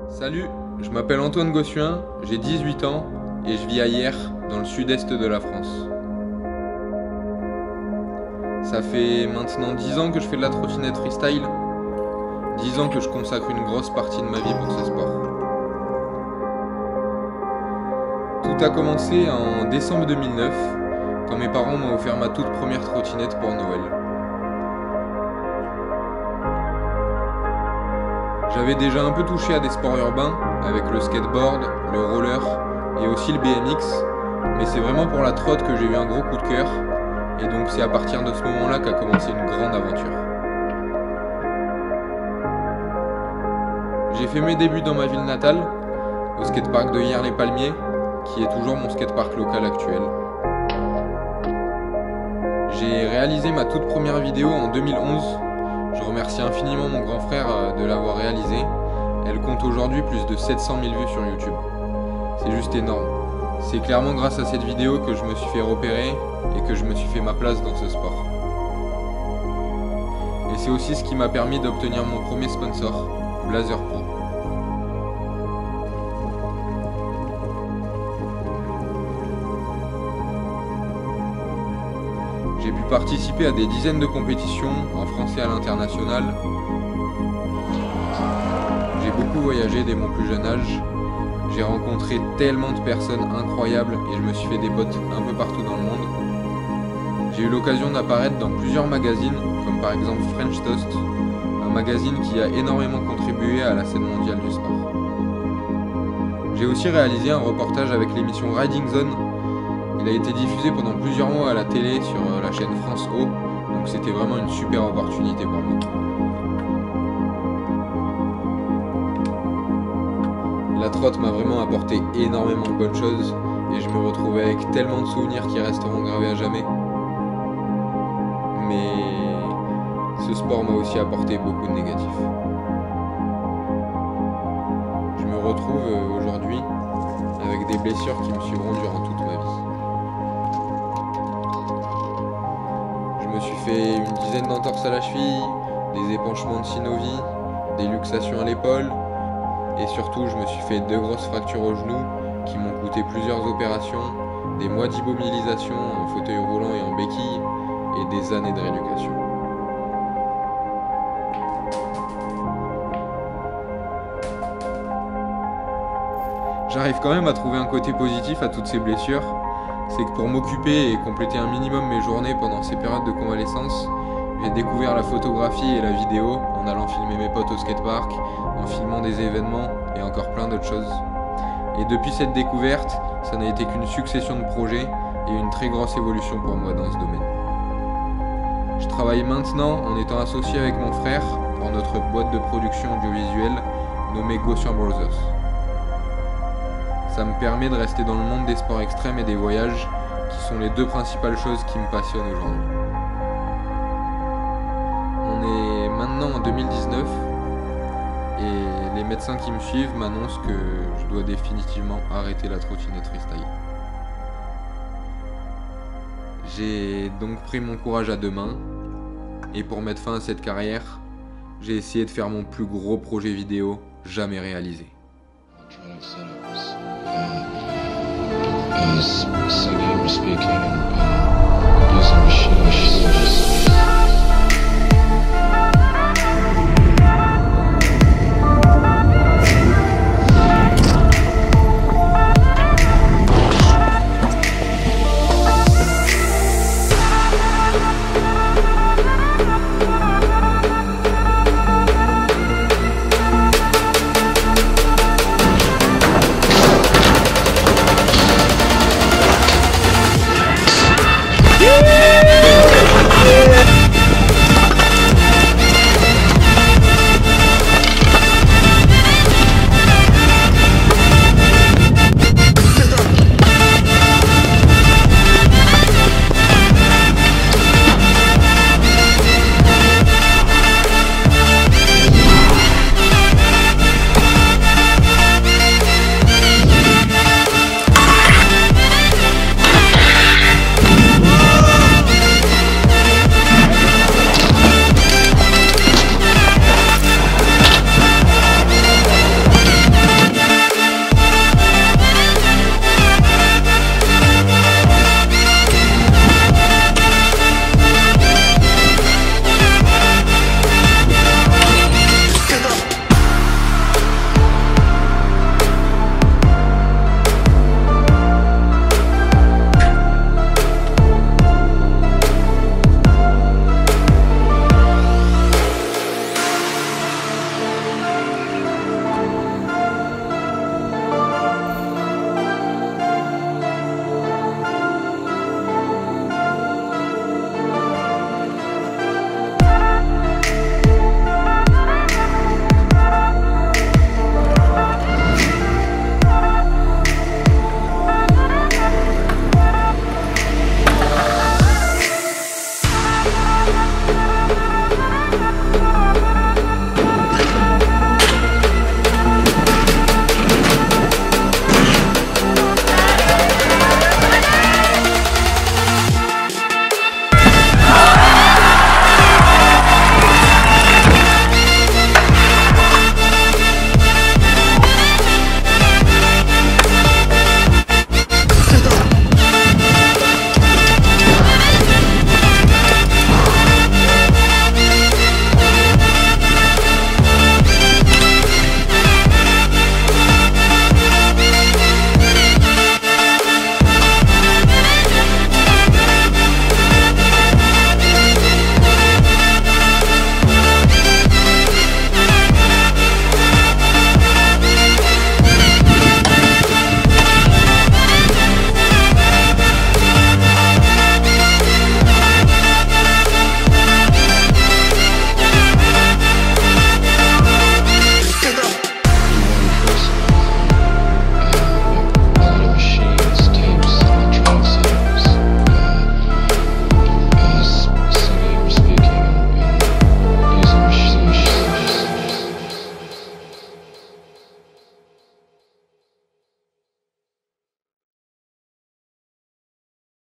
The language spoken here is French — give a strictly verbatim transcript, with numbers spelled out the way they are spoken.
Salut, je m'appelle Antoine Gossuin, j'ai dix-huit ans et je vis à Hyères, dans le sud-est de la France. Ça fait maintenant dix ans que je fais de la trottinette freestyle, dix ans que je consacre une grosse partie de ma vie pour ce sport. Tout a commencé en décembre deux mille neuf, quand mes parents m'ont offert ma toute première trottinette pour Noël. J'avais déjà un peu touché à des sports urbains, avec le skateboard, le roller et aussi le B M X, mais c'est vraiment pour la trotte que j'ai eu un gros coup de cœur, et donc c'est à partir de ce moment-là qu'a commencé une grande aventure. J'ai fait mes débuts dans ma ville natale, au skatepark de Hyères-les-Palmiers, qui est toujours mon skatepark local actuel. J'ai réalisé ma toute première vidéo en deux mille onze. Je remercie infiniment mon grand frère de l'avoir réalisée. Elle compte aujourd'hui plus de sept cent mille vues sur YouTube. C'est juste énorme. C'est clairement grâce à cette vidéo que je me suis fait repérer et que je me suis fait ma place dans ce sport. Et c'est aussi ce qui m'a permis d'obtenir mon premier sponsor, Blazer Pro. J'ai pu participer à des dizaines de compétitions, en France et à l'international. J'ai beaucoup voyagé dès mon plus jeune âge. J'ai rencontré tellement de personnes incroyables et je me suis fait des potes un peu partout dans le monde. J'ai eu l'occasion d'apparaître dans plusieurs magazines, comme par exemple French Toast, un magazine qui a énormément contribué à la scène mondiale du sport. J'ai aussi réalisé un reportage avec l'émission Riding Zone. Il a été diffusé pendant plusieurs mois à la télé sur la chaîne France O, donc c'était vraiment une super opportunité pour moi. La trotte m'a vraiment apporté énormément de bonnes choses et je me retrouve avec tellement de souvenirs qui resteront gravés à jamais. Mais ce sport m'a aussi apporté beaucoup de négatifs. Je me retrouve aujourd'hui avec des blessures qui me suivront durant toute ma vie. Je me suis fait une dizaine d'entorses à la cheville, des épanchements de synovie, des luxations à l'épaule, et surtout je me suis fait deux grosses fractures au genou qui m'ont coûté plusieurs opérations, des mois d'immobilisation en fauteuil roulant et en béquille, et des années de rééducation. J'arrive quand même à trouver un côté positif à toutes ces blessures. C'est que pour m'occuper et compléter un minimum mes journées pendant ces périodes de convalescence, j'ai découvert la photographie et la vidéo en allant filmer mes potes au skatepark, en filmant des événements et encore plein d'autres choses. Et depuis cette découverte, ça n'a été qu'une succession de projets et une très grosse évolution pour moi dans ce domaine. Je travaille maintenant en étant associé avec mon frère pour notre boîte de production audiovisuelle nommée Gossuin Brothers. Ça me permet de rester dans le monde des sports extrêmes et des voyages, qui sont les deux principales choses qui me passionnent aujourd'hui. On est maintenant en deux mille dix-neuf et les médecins qui me suivent m'annoncent que je dois définitivement arrêter la trottinette freestyle. J'ai donc pris mon courage à deux mains et pour mettre fin à cette carrière, j'ai essayé de faire mon plus gros projet vidéo jamais réalisé. I was singing or speaking and using machines.